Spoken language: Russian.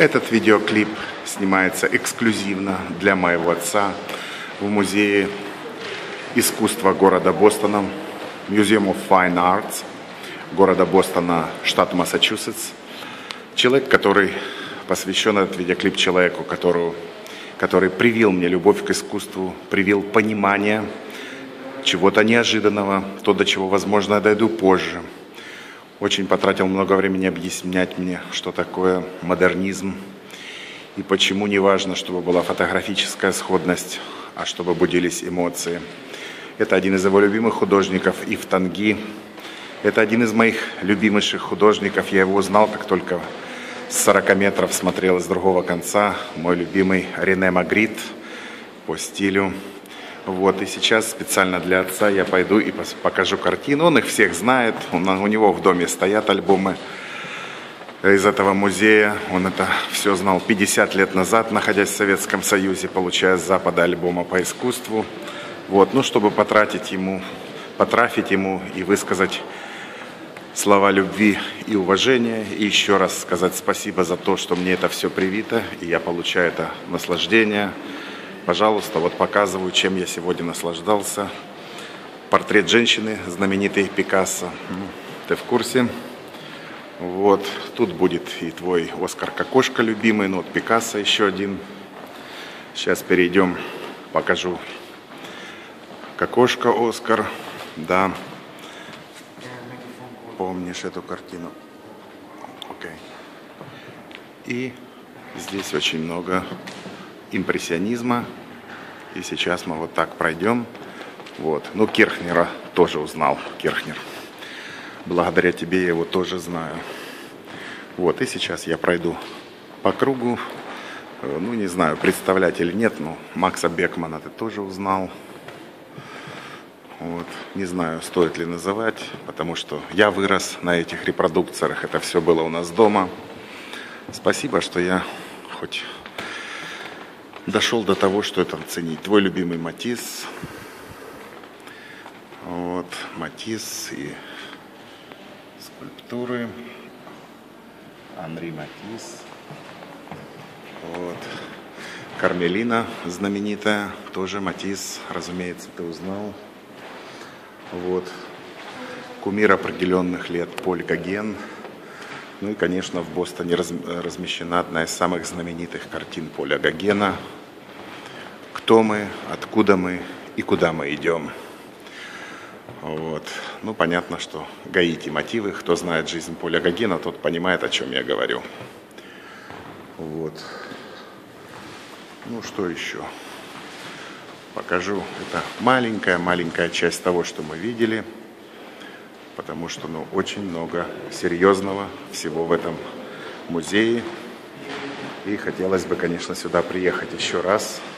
Этот видеоклип снимается эксклюзивно для моего отца в музее искусства города Бостона, Museum of Fine Arts города Бостона, штат Массачусетс. Человек, который посвящен этот видеоклип человеку, который привил мне любовь к искусству, привил понимание чего-то неожиданного, то, до чего, возможно, я дойду позже. Очень потратил много времени объяснять мне, что такое модернизм и почему не важно, чтобы была фотографическая сходность, а чтобы будились эмоции. Это один из его любимых художников Ив Танги. Это один из моих любимейших художников. Я его узнал, как только с 40 метров смотрел из другого конца. Мой любимый Рене Магрит по стилю. Вот, и сейчас специально для отца я пойду и покажу картину. Он их всех знает, у него в доме стоят альбомы из этого музея. Он это все знал 50 лет назад, находясь в Советском Союзе, получая с Запада альбома по искусству. Вот, ну, чтобы потрафить ему и высказать слова любви и уважения. И еще раз сказать спасибо за то, что мне это все привито, и я получаю это наслаждение. Пожалуйста, вот показываю, чем я сегодня наслаждался. Портрет женщины, знаменитый Пикассо. Ты в курсе? Вот, тут будет и твой Оскар Кокошка любимый, ну вот Пикассо еще один. Сейчас перейдем, покажу Кокошка Оскар, да. Помнишь эту картину? Окей. И здесь очень много импрессионизма. И сейчас мы вот так пройдем. Вот. Ну, Кирхнера тоже узнал. Кирхнер. Благодаря тебе я его тоже знаю. Вот. И сейчас я пройду по кругу. Ну, не знаю, представлять или нет, но Макса Бекмана ты тоже узнал. Вот. Не знаю, стоит ли называть, потому что я вырос на этих репродукциях. Это все было у нас дома. Спасибо, что я хоть дошел до того, что это ценить. Твой любимый Матисс. Вот, Матисс и скульптуры. Анри Матисс. Вот. Кармелина знаменитая. Тоже Матисс, разумеется, ты узнал. Вот. Кумир определенных лет Поль Гоген. Ну и, конечно, в Бостоне размещена одна из самых знаменитых картин Поля Гогена. «Кто мы, откуда мы и куда мы идем». Вот. Ну, понятно, что гаити мотивы. Кто знает жизнь Поля Гогена, тот понимает, о чем я говорю. Вот. Ну, что еще? Покажу. Это маленькая часть того, что мы видели. Потому что, ну, очень много серьезного всего в этом музее. И хотелось бы, конечно, сюда приехать еще раз.